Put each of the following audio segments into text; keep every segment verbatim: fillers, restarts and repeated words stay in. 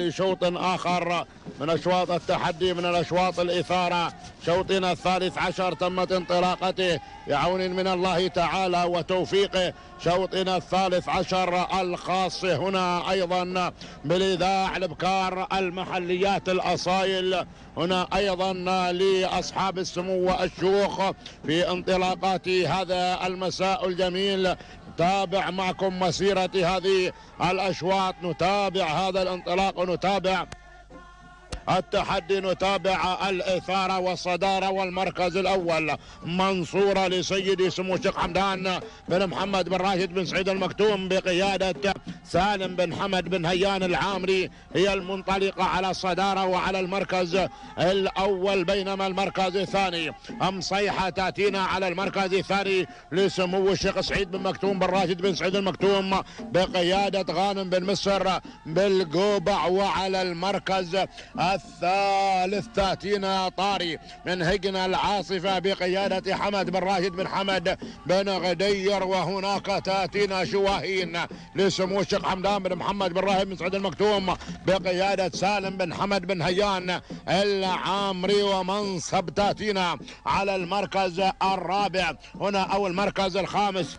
لشوط آخر من أشواط التحدي، من الأشواط الإثارة. شوطنا الثالث عشر تمت انطلاقته بعون من الله تعالى وتوفيقه. شوطنا الثالث عشر الخاص هنا أيضا بالإذاعة الأبكار المحليات الأصايل، هنا أيضا لأصحاب السمو والشيوخ في انطلاقات هذا المساء الجميل. نتابع معكم مسيرة هذه الأشواط، نتابع هذا الانطلاق ونتابع التحدي، نتابع الإثارة والصدارة. والمركز الأول منصورة لسيدي سمو الشيخ حمدان بن محمد بن راشد بن سعيد المكتوم بقيادة سالم بن حمد بن هيان العامري، هي المنطلقة على الصدارة وعلى المركز الأول. بينما المركز الثاني أم صيحة تأتينا على المركز الثاني لسمو الشيخ سعيد بن مكتوم بن راشد بن سعيد المكتوم بقيادة غانم بن مصر بالقوبع. وعلى المركز الثالث تأتينا طاري من هجن العاصفة بقيادة حمد بن راشد بن حمد بن غدير. وهناك تأتينا شواهين لسمو الشيخ حمدان بن محمد بن راشد بن سعيد المكتوم بقيادة سالم بن حمد بن هيان العامري. ومنصب تأتينا على المركز الرابع هنا أو المركز الخامس،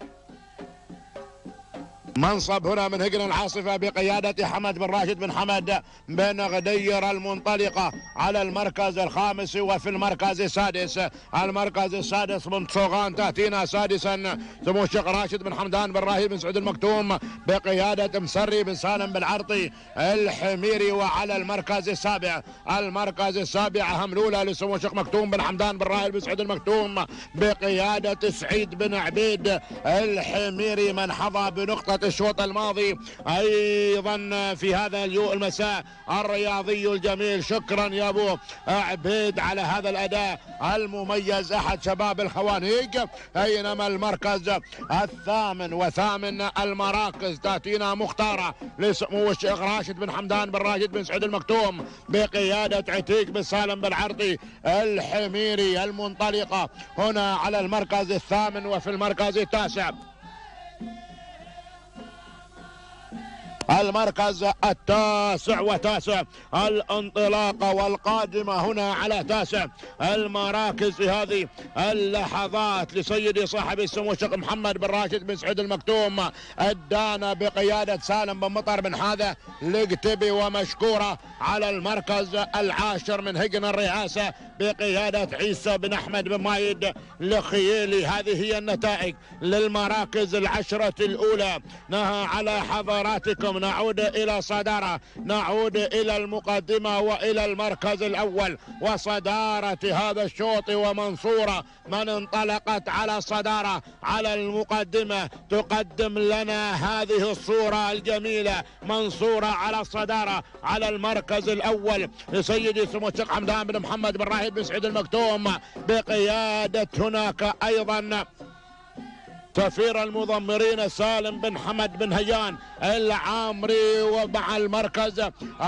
منصب هنا من هجن العاصفة بقيادة حمد بن راشد بن حمد بن غدير المنطلقة على المركز الخامس. وفي المركز السادس المركز السادس من صوغان تأتينا سادسا سمو الشيخ راشد بن حمدان بن راشد بن سعود المكتوم بقيادة مسري بن سالم بن عرطي الحميري. وعلى المركز السابع المركز السابع هملولة لسمو الشيخ مكتوم بن حمدان بن راشد بن سعود المكتوم بقيادة سعيد بن عبيد الحميري، من حظى بنقطة الشوط الماضي ايضا في هذا اليوم المساء الرياضي الجميل. شكرا يا ابو عبيد على هذا الاداء المميز، احد شباب الخوانيق. بينما المركز الثامن وثامن المراكز تاتينا مختاره لسمو الشيخ راشد بن حمدان بن راشد بن سعود المكتوم بقياده عتيق بن سالم بن عرطي الحميري المنطلقه هنا على المركز الثامن. وفي المركز التاسع المركز التاسع وتاسع الانطلاقة والقادمة هنا على تاسع المراكز في هذه اللحظات لسيدي صاحب السمو الشيخ محمد بن راشد بن سعود المكتوم الدانا بقيادة سالم بن مطر بن حاذا لقتبي. ومشكورة على المركز العاشر من هجن الرئاسة بقيادة عيسى بن أحمد بن مايد لخييلي. هذه هي النتائج للمراكز العشرة الأولى. نهى على حضراتكم نعود إلى صدارة، نعود إلى المقدمة وإلى المركز الأول وصدارة هذا الشوط. ومنصورة من انطلقت على الصدارة على المقدمة تقدم لنا هذه الصورة الجميلة. منصورة على الصدارة على المركز الأول لسيدي سمو الشيخ حمدان بن محمد بن راشد بن سعيد المكتوم بقيادة هناك أيضا سفير المضمرين سالم بن حمد بن هيان العامري. ومع المركز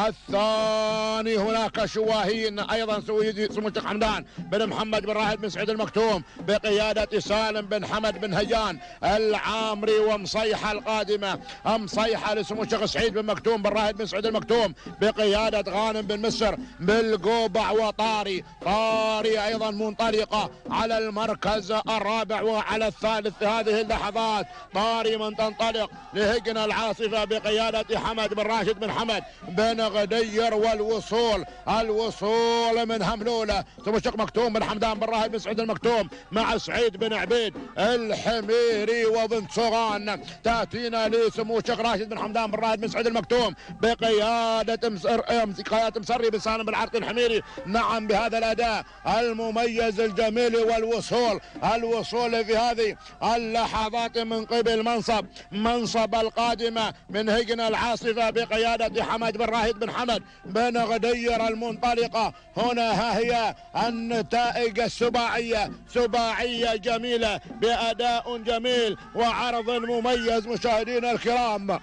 الثاني هناك شواهين ايضا سمو الشيخ حمدان بن محمد بن راشد بن سعيد المكتوم بقيادة سالم بن حمد بن هيان العامري. ومصيحة القادمة مصيحة لسمو الشيخ سعيد بن مكتوم بن راشد بن سعيد المكتوم بقيادة غانم بن مصر بالقوبع. وطاري طاري ايضا منطلقة على المركز الرابع. وعلى الثالث في هذه اللحظات طاري من تنطلق لهجن العاصفة بقيادة حمد بن راشد بن حمد بن غدير. والوصول الوصول من هملولة سمو الشيخ مكتوم بن حمدان بن راشد بن سعيد المكتوم مع سعيد بن عبيد الحميري. وبن صغان تأتينا لسمو الشيخ راشد بن حمدان بن راشد بن سعيد المكتوم بقيادة مسر... قيادة مسري بن سالم بن عرطي الحميري. نعم بهذا الأداء المميز الجميل. والوصول الوصول في هذه اللحظات من قبل منصب منصب القادمة من هجن العاصفة بقيادة حمد بن راشد بن حمد بن غدير المنطلقة. هنا ها هي النتائج السباعية، سباعية جميلة بأداء جميل وعرض مميز مشاهدينا الكرام.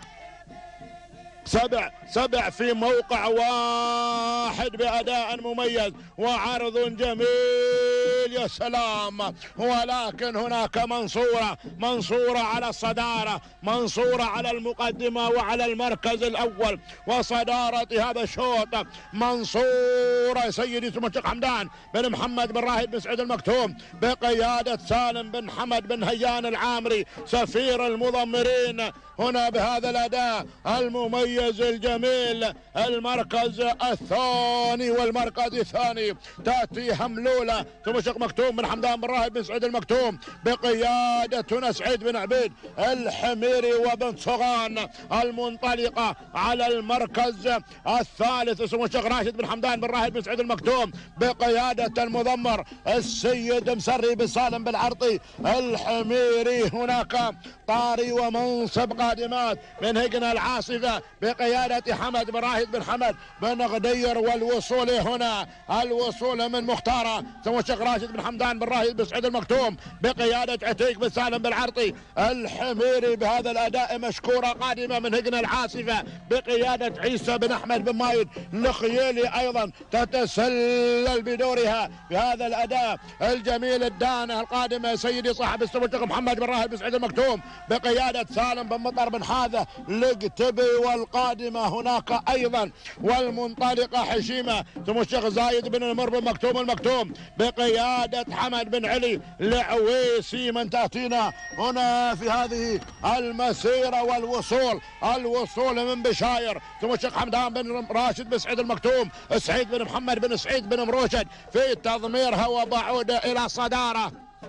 سبع سبع في موقع واحد بأداء مميز وعرض جميل لخيل يا سلام. ولكن هناك منصورة، منصورة على الصدارة، منصورة على المقدمة وعلى المركز الأول وصدارة هذا الشوط. منصورة سيدي ثم الشيخ حمدان بن محمد بن راهب بن سعيد المكتوم بقيادة سالم بن حمد بن هيان العامري سفير المضمرين هنا بهذا الأداء المميز الجميل. المركز الثاني والمركز الثاني تأتي هملولة ثم الشيخ مكتوم بن حمدان بن راهب بن سعيد المكتوم بقيادة هنا سعيد بن عبيد الحميري وبن صغان المنطلقة على المركز الثالث ثم الشيخ راشد بن حمدان بن راهب بن سعيد المكتوم بقيادة المضمر السيد مسري بن سالم بن عرطي الحميري. هناك طاري ومنصب قادمات من هجنة العاصفة بقيادة حمد بن راهد بن حمد بن غدير. والوصول هنا الوصول من مختارة ثم الشيخ راشد بن حمدان بن راهد بن سعيد المكتوم بقيادة عتيق بن سالم بن عرطي الحميري بهذا الأداء مشكورة قادمة من هجنة العاصفة بقيادة عيسى بن أحمد بن مايد الخيالي أيضا تتسلل بدورها بهذا الأداء الجميل. الدانة القادمة سيدي صاحب السمو الشيخ محمد بن راهب بن سعيد المكتوم بقيادة سالم بن مطر بن حاذة لقتبي. والقادمة هناك أيضا والمنطلقة حشيمة ثم الشيخ زايد بن المر بن مكتوم المكتوم بقيادة حمد بن علي العويسي. من تأتينا هنا في هذه المسيرة والوصول الوصول من بشاير ثم الشيخ حمدان بن راشد بن سعيد المكتوم سعيد بن محمد بن سعيد بن مروشد في تضميرها وبعود إلى صدارة.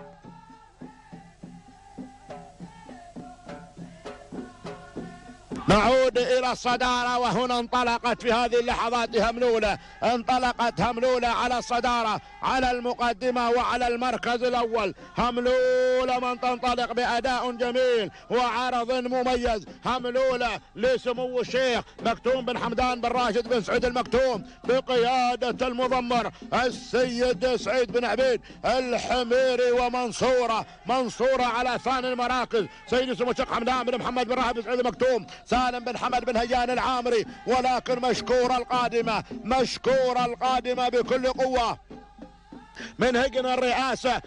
نعود إلى الصدارة وهنا انطلقت في هذه اللحظات هملولة، انطلقت هملولة على الصدارة على المقدمة وعلى المركز الأول. هملولة من تنطلق بأداء جميل وعرض مميز. هملولة لسمو الشيخ مكتوم بن حمدان بن راشد بن سعيد المكتوم بقيادة المضمر السيد سعيد بن عبيد الحميري. ومنصورة منصورة على ثاني المراكز سيدي سمو الشيخ حمدان بن محمد بن راهب بن سعيد المكتوم سالم بن حمد بن هيان العامري. ولكن مشكورة القادمة مشكورة القادمة بكل قوة من هجن الرئاسة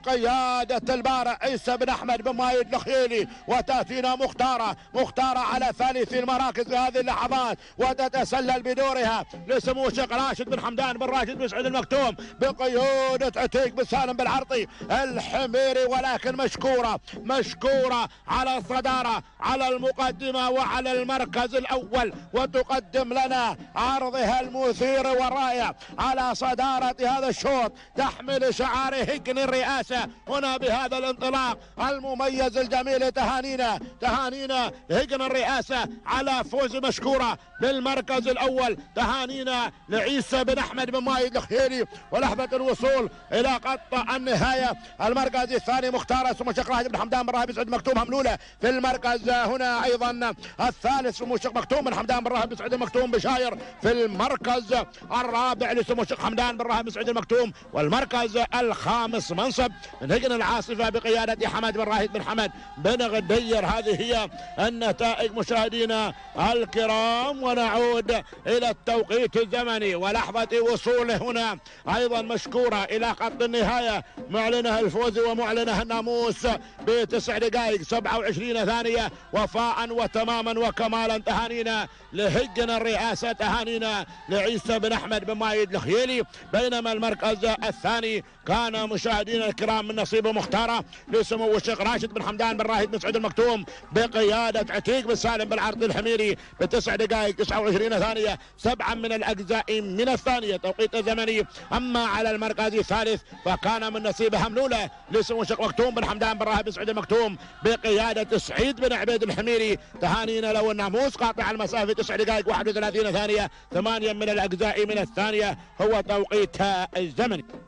بقيادة البارع عيسى بن أحمد بن مايد الخيالي. وتأتينا مختارة مختارة على ثالث المراكز في هذه اللحظات وتتسلل بدورها لسمو الشيخ راشد بن حمدان بن راشد بن سعيد المكتوم بقيادة عتيق بن سالم بن عرطي الحميري. ولكن مشكورة مشكورة على الصدارة على المقدمة وعلى المركز الأول وتقدم لنا عرضها المثير والرائع على صدارة هذا الشوط تحمل شعار هجن الرئاسة هنا بهذا الانطلاق المميز الجميل. تهانينا تهانينا هجن الرئاسة على فوز مشكورة بالمركز الأول. تهانينا لعيسى بن أحمد بن مايد الخيالي. ولحظة الوصول إلى قط النهاية المركز الثاني مختار ثم الشيخ راشد بن حمدان بن راهب بن سعيد المكتوم هملولة. في المركز هنا أيضا الثالث سمو الشيخ مكتوم بن حمدان بن راهب بن سعيد المكتوم بشاير. في المركز الرابع لسمو الشيخ حمدان بن راهب بن سعيد المكتوم. والمركز الخامس منصب من هجن العاصفة بقيادة حمد بن راهد بن حمد بن غدير. هذه هي النتائج مشاهدينا الكرام. ونعود إلى التوقيت الزمني ولحظة وصوله هنا أيضا مشكورة إلى خط النهاية. معلنها الفوز ومعلنها الناموس بتسع دقائق سبعة وعشرين ثانية وفاء وتماما وكمالا. تهانينا لهجن الرئاسة تهانينا لعيسى بن أحمد بن مايد الخيالي. بينما المركز الثاني كان مشاهدينا الكرام من نصيب مختارة لسمو الشيخ راشد بن حمدان بن راهد بن سعيد المكتوم بقيادة عتيق بن سالم بن عرطي الحميري بتسع دقائق تسعة وعشرين ثانية سبعة من الأجزاء من الثانية توقيت زمني. أما على المركز الثالث فكان من نصيب هملولة لسمو الشيخ مكتوم بن حمدان بن راهد بن سعيد المكتوم بقيادة سعيد بن عبيد الحميري. تهانينا له الناموس قاطع المسافة تسع دقائق واحد وثلاثين ثانية ثمانية من الأجزاء من الثانية هو توقيتها الزمني.